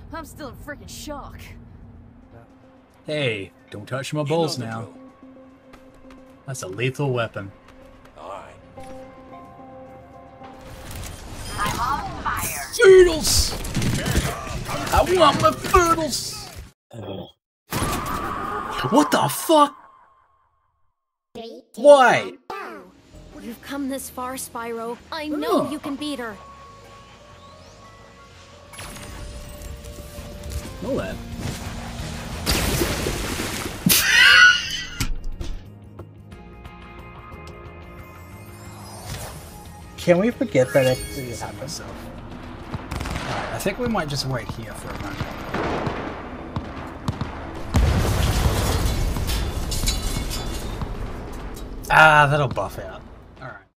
I'm still in freaking shock. Hey, don't touch my balls now. That's a lethal weapon. Alright. I'm on fire. Foodles! I want my foodles! What the fuck? Why? You've come this far, Spyro. I know you can beat her. Know that. Can we forget that it happened? Alright, I think we might just wait here for a moment. Ah, that'll buff out.